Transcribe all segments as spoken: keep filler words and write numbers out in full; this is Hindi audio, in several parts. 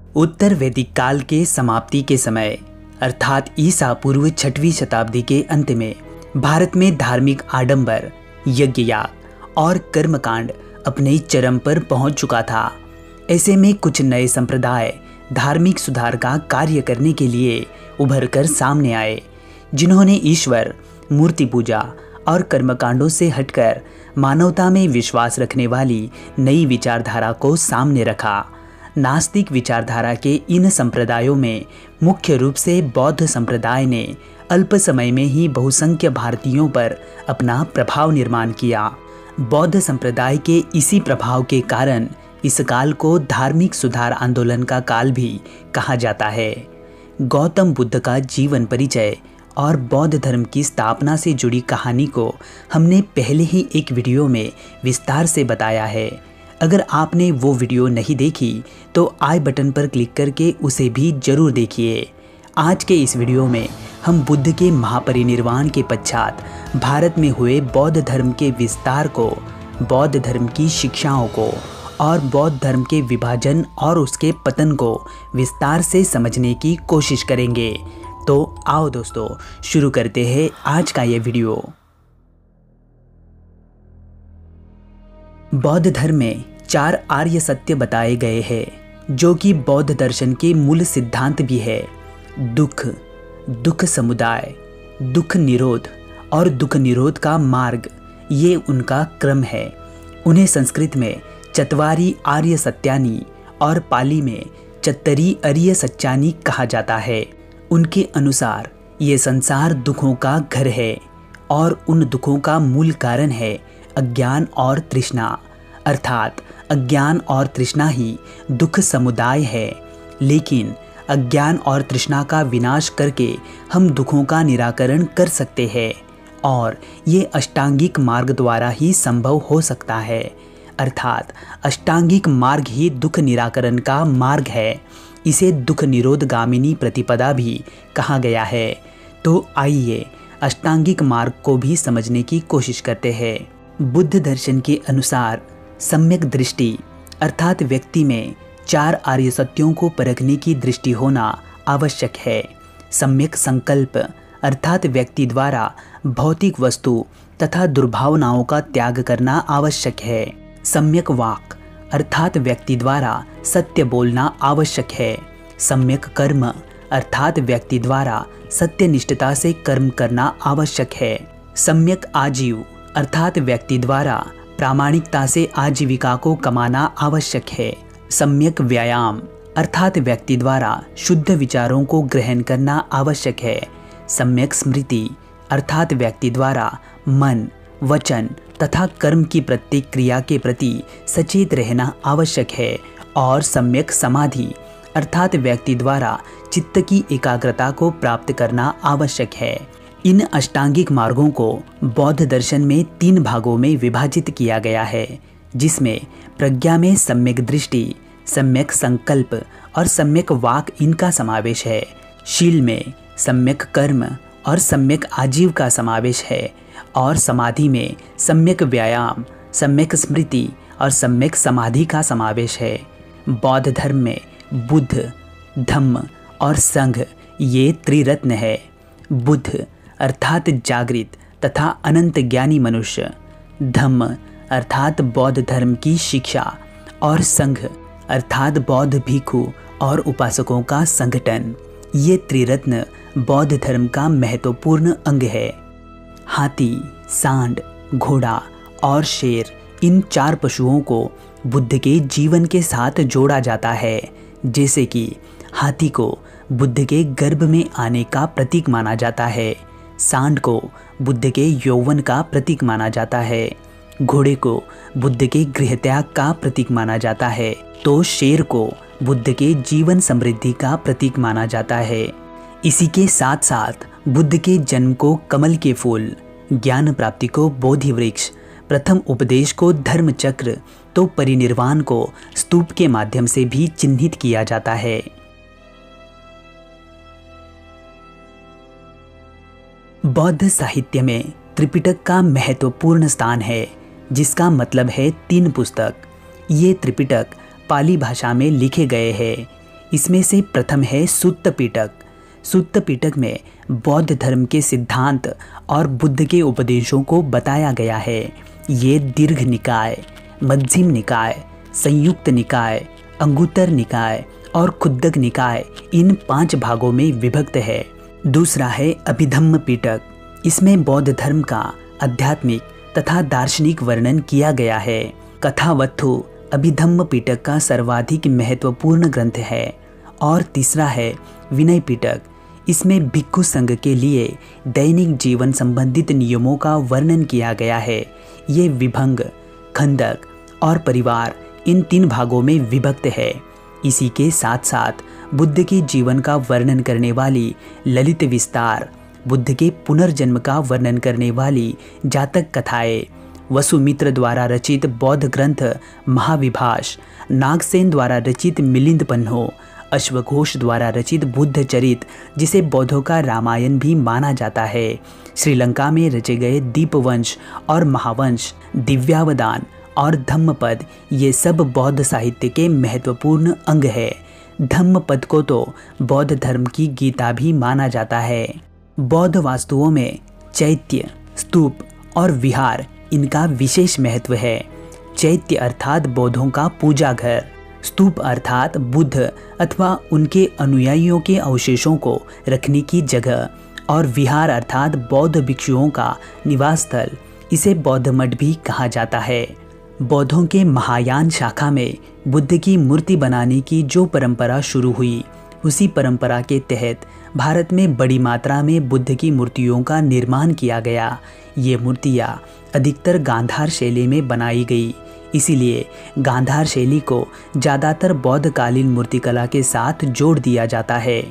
उत्तर वैदिक काल के समाप्ति के समय अर्थात ईसा पूर्व छठवीं शताब्दी के अंत में भारत में धार्मिक आडंबर, यज्ञ याग और कर्मकांड अपने चरम पर पहुंच चुका था। ऐसे में कुछ नए संप्रदाय धार्मिक सुधार का कार्य करने के लिए उभर कर सामने आए, जिन्होंने ईश्वर, मूर्ति पूजा और कर्मकांडों से हटकर मानवता में विश्वास रखने वाली नई विचारधारा को सामने रखा। नास्तिक विचारधारा के इन संप्रदायों में मुख्य रूप से बौद्ध संप्रदाय ने अल्प समय में ही बहुसंख्य भारतीयों पर अपना प्रभाव निर्माण किया। बौद्ध संप्रदाय के इसी प्रभाव के कारण इस काल को धार्मिक सुधार आंदोलन का काल भी कहा जाता है। गौतम बुद्ध का जीवन परिचय और बौद्ध धर्म की स्थापना से जुड़ी कहानी को हमने पहले ही एक वीडियो में विस्तार से बताया है। अगर आपने वो वीडियो नहीं देखी तो आई बटन पर क्लिक करके उसे भी जरूर देखिए। आज के इस वीडियो में हम बुद्ध के महापरिनिर्वाण के पश्चात भारत में हुए बौद्ध धर्म के विस्तार को, बौद्ध धर्म की शिक्षाओं को और बौद्ध धर्म के विभाजन और उसके पतन को विस्तार से समझने की कोशिश करेंगे। तो आओ दोस्तों, शुरू करते हैं आज का ये वीडियो। बौद्ध धर्म में चार आर्य सत्य बताए गए हैं, जो कि बौद्ध दर्शन के मूल सिद्धांत भी है। दुख, दुख समुदाय, दुख निरोध और दुख निरोध का मार्ग, ये उनका क्रम है। उन्हें संस्कृत में चत्वारी आर्य सत्यानी और पाली में चत्तरी आर्य सत्यानी कहा जाता है। उनके अनुसार ये संसार दुखों का घर है और उन दुखों का मूल कारण है अज्ञान और तृष्णा, अर्थात अज्ञान और तृष्णा ही दुख समुदाय है। लेकिन अज्ञान और तृष्णा का विनाश करके हम दुखों का निराकरण कर सकते हैं और ये अष्टांगिक मार्ग द्वारा ही संभव हो सकता है। अर्थात अष्टांगिक मार्ग ही दुख निराकरण का मार्ग है। इसे दुख निरोध गामिनी प्रतिपदा भी कहा गया है। तो आइए अष्टांगिक मार्ग को भी समझने की कोशिश करते हैं। बुद्ध दर्शन के अनुसार सम्यक दृष्टि अर्थात व्यक्ति में चार आर्य सत्यों को परखने की दृष्टि होना आवश्यक है। सम्यक संकल्प अर्थात व्यक्ति द्वारा भौतिक वस्तु तथा दुर्भावनाओं का त्याग करना आवश्यक है। सम्यक वाक अर्थात व्यक्ति द्वारा सत्य बोलना आवश्यक है। सम्यक कर्म अर्थात व्यक्ति द्वारा सत्यनिष्ठता से कर्म करना आवश्यक है। सम्यक आजीव अर्थात व्यक्ति द्वारा प्रामाणिकता से आजीविका को कमाना आवश्यक है। सम्यक व्यायाम अर्थात व्यक्ति द्वारा शुद्ध विचारों को ग्रहण करना आवश्यक है। सम्यक स्मृति अर्थात व्यक्ति द्वारा मन, वचन तथा कर्म की प्रत्येक क्रिया के प्रति सचेत रहना आवश्यक है। और सम्यक समाधि अर्थात व्यक्ति द्वारा चित्त की एकाग्रता को प्राप्त करना आवश्यक है। इन अष्टांगिक मार्गों को बौद्ध दर्शन में तीन भागों में विभाजित किया गया है, जिसमें प्रज्ञा में सम्यक दृष्टि, सम्यक संकल्प और सम्यक वाक इनका समावेश है। शील में सम्यक कर्म और सम्यक आजीव का समावेश है और समाधि में सम्यक व्यायाम, सम्यक स्मृति और सम्यक समाधि का समावेश है। बौद्ध धर्म में बुद्ध, धम्म और संघ ये त्रिरत्न है। बुद्ध अर्थात जागृत तथा अनंत ज्ञानी मनुष्य, धम्म अर्थात बौद्ध धर्म की शिक्षा और संघ अर्थात बौद्ध भिक्षु और उपासकों का संगठन। ये त्रिरत्न बौद्ध धर्म का महत्वपूर्ण अंग है। हाथी, सांड, घोड़ा और शेर इन चार पशुओं को बुद्ध के जीवन के साथ जोड़ा जाता है। जैसे कि हाथी को बुद्ध के गर्भ में आने का प्रतीक माना जाता है, सांड को बुद्ध के यौवन का प्रतीक माना जाता है, घोड़े को बुद्ध के गृहत्याग का प्रतीक माना जाता है, तो शेर को बुद्ध के जीवन समृद्धि का प्रतीक माना जाता है। इसी के साथ साथ बुद्ध के जन्म को कमल के फूल, ज्ञान प्राप्ति को बोधि वृक्ष, प्रथम उपदेश को धर्म चक्र तो परिनिर्वाण को स्तूप के माध्यम से भी चिन्हित किया जाता है। बौद्ध साहित्य में त्रिपिटक का महत्वपूर्ण स्थान है, जिसका मतलब है तीन पुस्तक। ये त्रिपिटक पाली भाषा में लिखे गए हैं। इसमें से प्रथम है सुत्त पिटक। सुत्त पिटक में बौद्ध धर्म के सिद्धांत और बुद्ध के उपदेशों को बताया गया है। ये दीर्घ निकाय, मध्यम निकाय, संयुक्त निकाय, अंगुत्तर निकाय और खुद्दक निकाय इन पांच भागों में विभक्त है। दूसरा है अभिधम्म पिटक। इसमें बौद्ध धर्म का आध्यात्मिक तथा दार्शनिक वर्णन किया गया है। कथावत्थु अभिधम्म पिटक का सर्वाधिक महत्वपूर्ण ग्रंथ है। और तीसरा है विनय पिटक। इसमें भिक्षु संघ के लिए दैनिक जीवन संबंधित नियमों का वर्णन किया गया है। ये विभंग, खंडक और परिवार इन तीन भागों में विभक्त है। इसी के साथ साथ बुद्ध के जीवन का वर्णन करने वाली ललित विस्तार, बुद्ध के पुनर्जन्म का वर्णन करने वाली जातक कथाएं, वसुमित्र द्वारा रचित बौद्ध ग्रंथ महाविभाष, नागसेन द्वारा रचित मिलिंद पन्हो, अश्वघोष द्वारा रचित बुद्ध चरित जिसे बौद्धों का रामायण भी माना जाता है, श्रीलंका में रचे गए दीपवंश और महावंश, दिव्यावदान और धम्मपद, ये सब बौद्ध साहित्य के महत्वपूर्ण अंग है। धम्मपद को तो बौद्ध धर्म की गीता भी माना जाता है। बौद्ध वास्तुओं में चैत्य, स्तूप और विहार इनका विशेष महत्व है। चैत्य अर्थात बौद्धों का पूजा घर, स्तूप अर्थात बुद्ध अथवा उनके अनुयायियों के अवशेषों को रखने की जगह, और विहार अर्थात बौद्ध भिक्षुओं का निवास स्थल। इसे बौद्ध मठ भी कहा जाता है। बौद्धों के महायान शाखा में बुद्ध की मूर्ति बनाने की जो परंपरा शुरू हुई, उसी परंपरा के तहत भारत में बड़ी मात्रा में बुद्ध की मूर्तियों का निर्माण किया गया। ये मूर्तियाँ अधिकतर गांधार शैली में बनाई गई, इसीलिए गांधार शैली को ज़्यादातर बौद्धकालीन मूर्तिकला के साथ जोड़ दिया जाता है।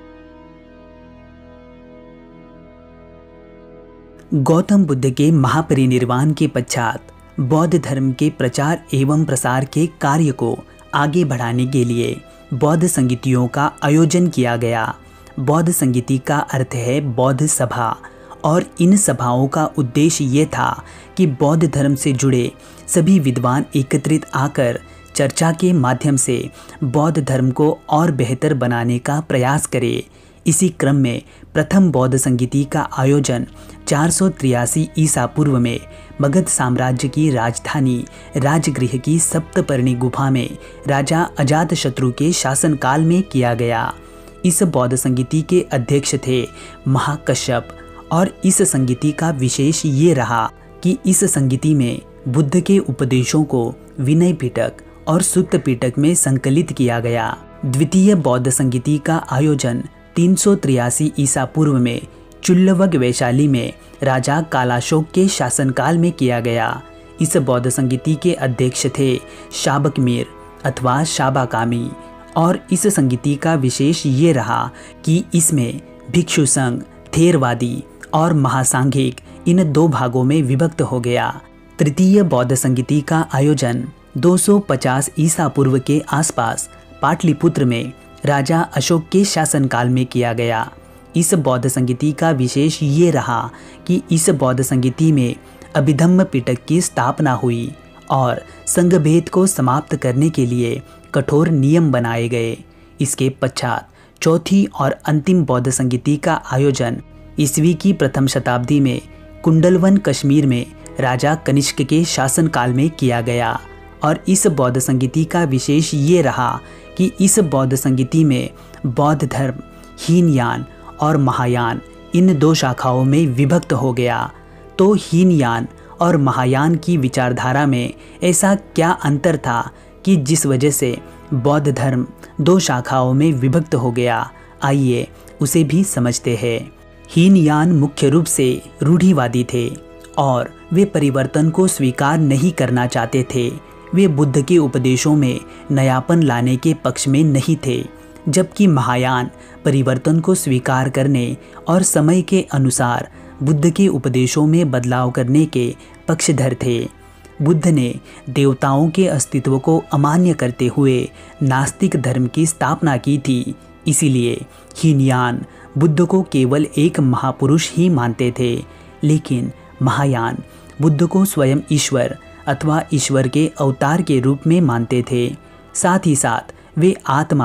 गौतम बुद्ध के महापरिनिर्वाण के पश्चात बौद्ध धर्म के प्रचार एवं प्रसार के कार्य को आगे बढ़ाने के लिए बौद्ध संगीतियों का आयोजन किया गया। बौद्ध संगीति का अर्थ है बौद्ध सभा, और इन सभाओं का उद्देश्य ये था कि बौद्ध धर्म से जुड़े सभी विद्वान एकत्रित आकर चर्चा के माध्यम से बौद्ध धर्म को और बेहतर बनाने का प्रयास करें। इसी क्रम में प्रथम बौद्ध संगीति का आयोजन चार सौ तिरासी ईसा पूर्व में मगध साम्राज्य की राजधानी राजगृह की सप्तपर्णी गुफा में राजा अजातशत्रु के शासनकाल में किया गया। इस बौद्ध संगीति के अध्यक्ष थे महाकश्यप, और इस संगीति का विशेष ये रहा कि इस संगीति में बुद्ध के उपदेशों को विनय पिटक और सुत्त पिटक में संकलित किया गया। द्वितीय बौद्ध संगीति का आयोजन तीन सौ तिरासी ईसा पूर्व में चुल्लवग वैशाली में राजा कालाशोक के शासनकाल में किया गया। इस बौद्ध संगीति के अध्यक्ष थे शाबक मीर अथवा शाबाकामी, और इस संगीति का विशेष ये रहा कि इसमें भिक्षु संघ, थेरवादी और महासांघिक इन दो भागों में विभक्त हो गया। तृतीय बौद्ध संगीति का आयोजन दो सौ पचास ईसा पूर्व के आसपास पाटलिपुत्र में राजा अशोक के शासनकाल में किया गया। इस बौद्ध संगीति का विशेष ये रहा कि इस बौद्ध संगीति में अभिधम्म पिटक की स्थापना हुई और संघभेद को समाप्त करने के लिए कठोर नियम बनाए गए। इसके पश्चात चौथी और अंतिम बौद्ध संगीति का आयोजन ईस्वी की प्रथम शताब्दी में कुंडलवन कश्मीर में राजा कनिष्क के शासनकाल में किया गया। और इस बौद्ध संगीति का विशेष ये रहा कि इस बौद्ध संगीति में बौद्ध धर्म हीनयान और महायान इन दो शाखाओं में विभक्त हो गया। तो हीनयान और महायान की विचारधारा में ऐसा क्या अंतर था कि जिस वजह से बौद्ध धर्म दो शाखाओं में विभक्त हो गया? आइए उसे भी समझते हैं। हीनयान मुख्य रूप से रूढ़िवादी थे और वे परिवर्तन को स्वीकार नहीं करना चाहते थे। वे बुद्ध के उपदेशों में नयापन लाने के पक्ष में नहीं थे, जबकि महायान परिवर्तन को स्वीकार करने और समय के अनुसार बुद्ध के उपदेशों में बदलाव करने के पक्षधर थे। बुद्ध ने देवताओं के अस्तित्व को अमान्य करते हुए नास्तिक धर्म की स्थापना की थी। इसीलिए हीनयान बुद्ध को केवल एक महापुरुष ही मानते थे, लेकिन महायान बुद्ध को स्वयं ईश्वर अथवा ईश्वर के अवतार के रूप में मानते थे। साथ ही साथ वे आत्मा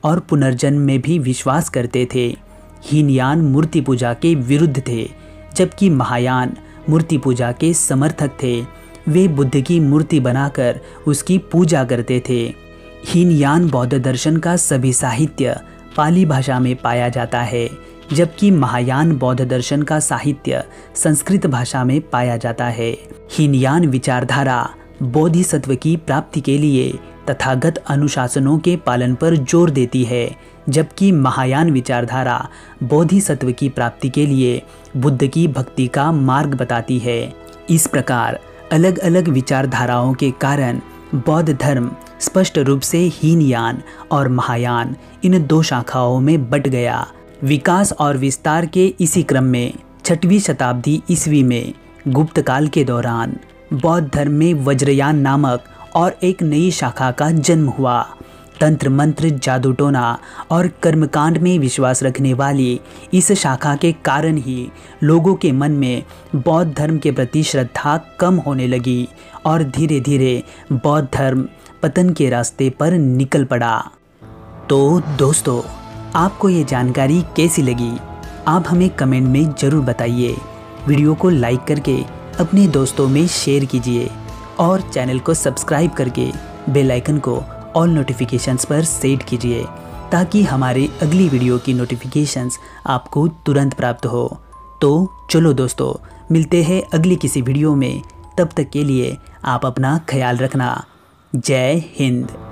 और पुनर्जन्म में भी विश्वास करते थे। हीनयान मूर्ति पूजा के विरुद्ध थे, जबकि महायान मूर्ति पूजा के समर्थक थे। वे बुद्ध की मूर्ति बनाकर उसकी पूजा करते थे। हीनयान बौद्ध दर्शन का सभी साहित्य पाली भाषा में पाया जाता है, जबकि महायान बौद्ध दर्शन का साहित्य संस्कृत भाषा में पाया जाता है। हीनयान विचारधारा बोधिसत्व की प्राप्ति के लिए तथागत अनुशासनों के पालन पर जोर देती है, जबकि महायान विचारधारा बोधिसत्व की प्राप्ति के लिए बुद्ध की भक्ति का मार्ग बताती है। इस प्रकार अलग अलग विचारधाराओं के कारण बौद्ध धर्म स्पष्ट रूप से हीनयान और महायान इन दो शाखाओं में बंट गया। विकास और विस्तार के इसी क्रम में छठवीं शताब्दी ईस्वी में गुप्त काल के दौरान बौद्ध धर्म में वज्रयान नामक और एक नई शाखा का जन्म हुआ। तंत्र मंत्र, जादू टोना और कर्मकांड में विश्वास रखने वाली इस शाखा के कारण ही लोगों के मन में बौद्ध धर्म के प्रति श्रद्धा कम होने लगी और धीरे धीरे बौद्ध धर्म पतन के रास्ते पर निकल पड़ा। तो दोस्तों, आपको ये जानकारी कैसी लगी? आप हमें कमेंट में ज़रूर बताइए। वीडियो को लाइक करके अपने दोस्तों में शेयर कीजिए और चैनल को सब्सक्राइब करके बेल आइकन को ऑल नोटिफिकेशंस पर सेट कीजिए, ताकि हमारे अगली वीडियो की नोटिफिकेशंस आपको तुरंत प्राप्त हो। तो चलो दोस्तों, मिलते हैं अगली किसी वीडियो में। तब तक के लिए आप अपना ख्याल रखना। जय हिंद।